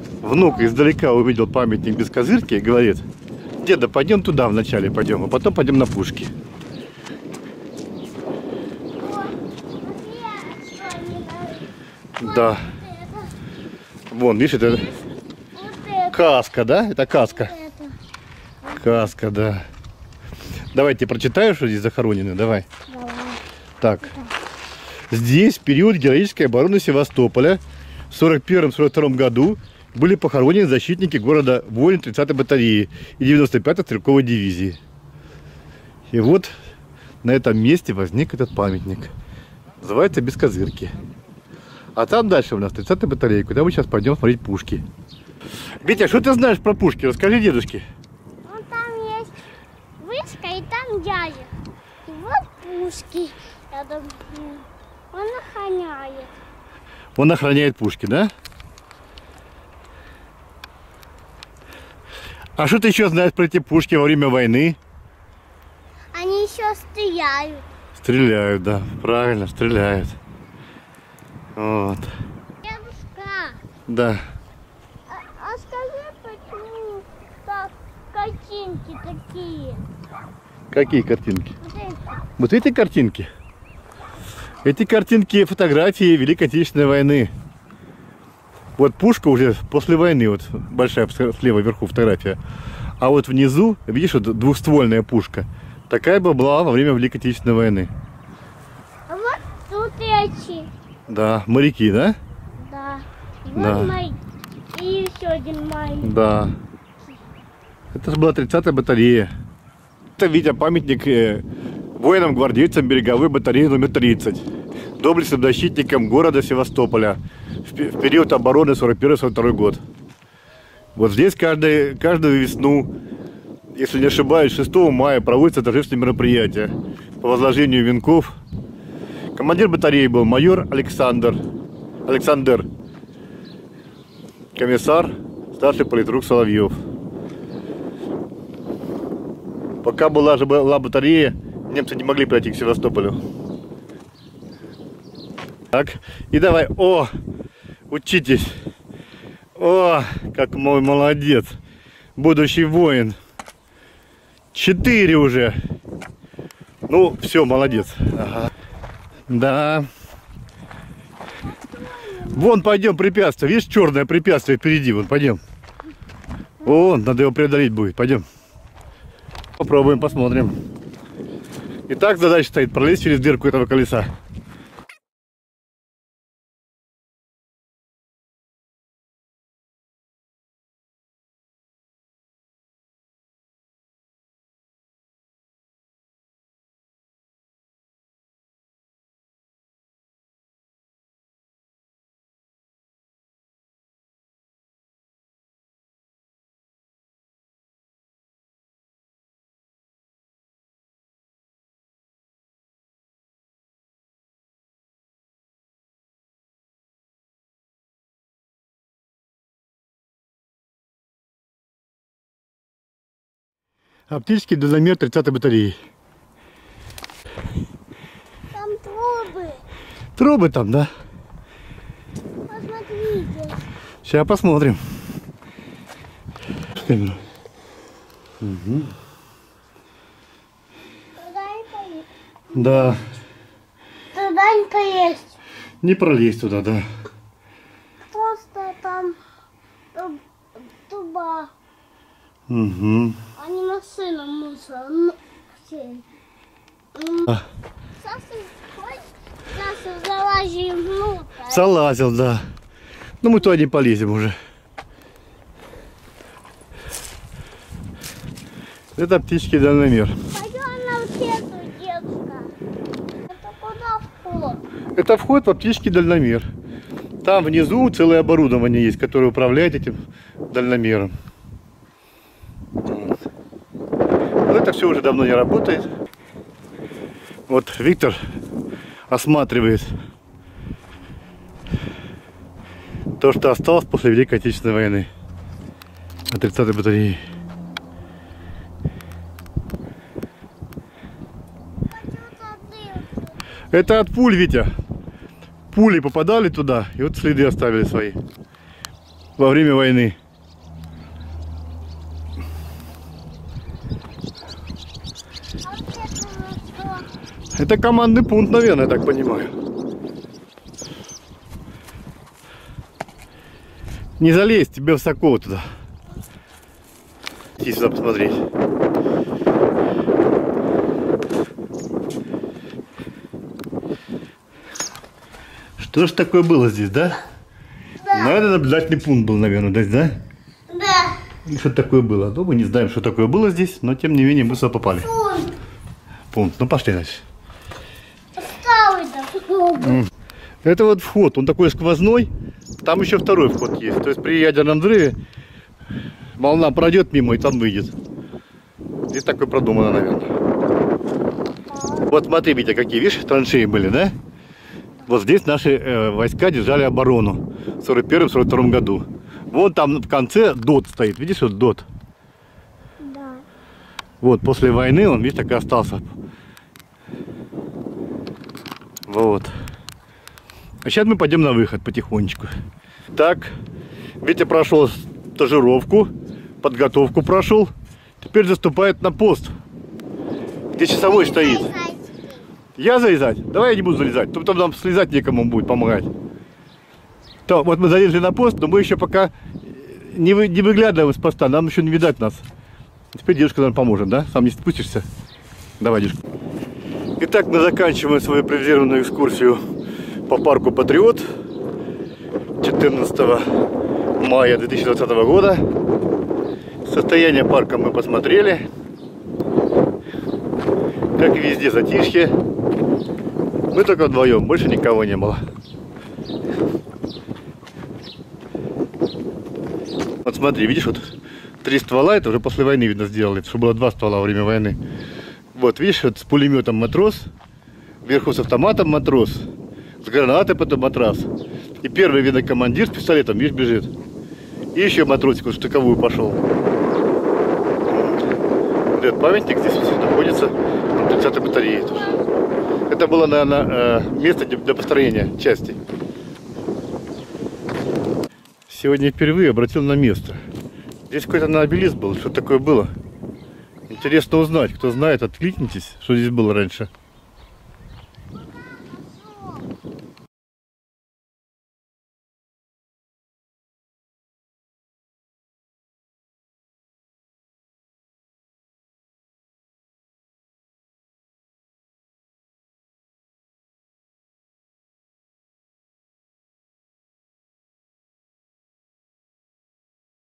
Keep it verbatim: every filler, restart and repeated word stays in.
Внук издалека увидел памятник без козырки и говорит: деда, пойдем туда вначале пойдем, а потом пойдем на пушки. Да. Вон, видишь, это каска, да? Это каска. Каска, да. Давай, ты прочитаешь, что здесь захоронено? Давай. Давай. Так. Здесь в период героической обороны Севастополя в сорок первом — сорок втором году были похоронены защитники города воины тридцатой батареи и девяносто пятой стрелковой дивизии. И вот на этом месте возник этот памятник. Называется без козырки. А там дальше у нас тридцатая батарея, куда мы сейчас пойдем смотреть пушки. Витя, что ты знаешь про пушки? Расскажи дедушке. Ну, там есть вышка и там дядя. И вот пушки. Я думаю, он охраняет. Он охраняет пушки, да? А что ты еще знаешь про эти пушки во время войны? Они еще стреляют. Стреляют, да. Правильно, стреляют. Вот. Дедушка, Да. а, а скажи, почему так картинки такие? Какие картинки? Вот эти. Вот эти картинки? Эти картинки фотографии Великой Отечественной войны. Вот пушка уже после войны, вот большая слева вверху фотография. А вот внизу, видишь, вот двухствольная пушка. Такая бы была во время Великой Отечественной войны. А вот тут эти. Да, моряки, да? Да. Вот Да. май. И еще один май. Да. Это же была тридцатая батарея. Это, Витя, памятник э, воинам-гвардейцам береговой батареи номер тридцать. Доблестным защитникам города Севастополя в, в период обороны сорок первый — сорок второй год. Вот здесь каждый, каждую весну, если не ошибаюсь, шестого мая проводятся торжественные мероприятия по возложению венков. Командир батареи был майор Александр. Александр. Комиссар, старший политрук Соловьев. Пока была же была батарея, немцы не могли пройти к Севастополю. Так, и давай, о, учитесь. О, как мой молодец, будущий воин. Четыре уже. Ну, все, молодец. Ага. Да. Вон, пойдем, препятствие. Видишь, черное препятствие впереди. Вон, пойдем. Вон, надо его преодолеть будет. Пойдем. Попробуем, посмотрим. Итак, задача стоит пролезть через дырку этого колеса. Оптический дальномер тридцатой батареи. Там трубы. Трубы там, да? Посмотрите. Сейчас посмотрим. Угу. Туда не поесть. Да. Туда не поесть. Не пролезть туда, да. Просто там туб- туба. Угу. А не машина мусора. Ну, все. М, А, Сейчас хочешь, сейчас залазим внутрь. залазил, да. Ну мы туда не полезем уже. Это оптический дальномер. Пойдем на вот эту, дедушка. Это куда вход? Это вход в оптический дальномер. Там внизу целое оборудование есть, которое управляет этим дальномером. Вот. Но это все уже давно не работает. Вот Виктор осматривает то, что осталось после Великой Отечественной войны на тридцатой батарее. Это от пуль, Витя. Пули попадали туда, и вот следы оставили свои. во время войны. Это командный пункт, наверное, я так понимаю. Не залезь, тебе высоко туда. Иди сюда посмотреть. Что ж такое было здесь, да? Да. Наверное, наблюдательный пункт был, наверное, здесь, да? Да. Что такое было? Ну, мы не знаем, что такое было здесь, но тем не менее мы сюда попали. Пункт. Пункт. Ну, пошли дальше. Это вот вход, он такой сквозной. Там еще второй вход есть. То есть при ядерном взрыве волна пройдет мимо и там выйдет. Здесь такое продумано, наверное. Вот смотри, Витя, какие, видишь, траншеи были, да? Вот здесь наши э, войска держали оборону в сорок первом — сорок втором году. Вот там в конце ДОТ стоит, видишь, вот ДОТ? Да. Вот, после войны он, видишь, так и остался. Вот. А сейчас мы пойдем на выход потихонечку. Так, Витя прошел стажировку, подготовку прошел. Теперь заступает на пост, где часовой стоит. Я залезать? Давай я не буду залезать. Потом нам слезать некому будет помогать. То, вот мы залезли на пост, но мы еще пока не, вы, не выглядываем с поста. Нам еще не видать нас. Теперь дедушка нам поможет, да? Сам не спустишься? Давай, дедушка. Итак, мы заканчиваем свою импровизированную экскурсию по парку Патриот четырнадцатого мая две тысячи двадцатого года. Состояние парка мы посмотрели. Как и везде, затишье. Мы только вдвоем, больше никого не было. Вот смотри, видишь, вот три ствола, это уже после войны, видно, сделали, что было два ствола во время войны. Вот, видишь, вот с пулеметом матрос, вверху с автоматом матрос, с гранатой потом матрас. И первый, видно, командир с пистолетом, видишь, бежит. И еще матросик вот в штыковую пошел. Вот этот памятник здесь вот находится на тридцатой батарее тоже. Это было, наверное, место для построения части. Сегодня впервые обратил на место. Здесь какой-то обелиск был, что такое было. Интересно узнать. Кто знает, откликнитесь, что здесь было раньше.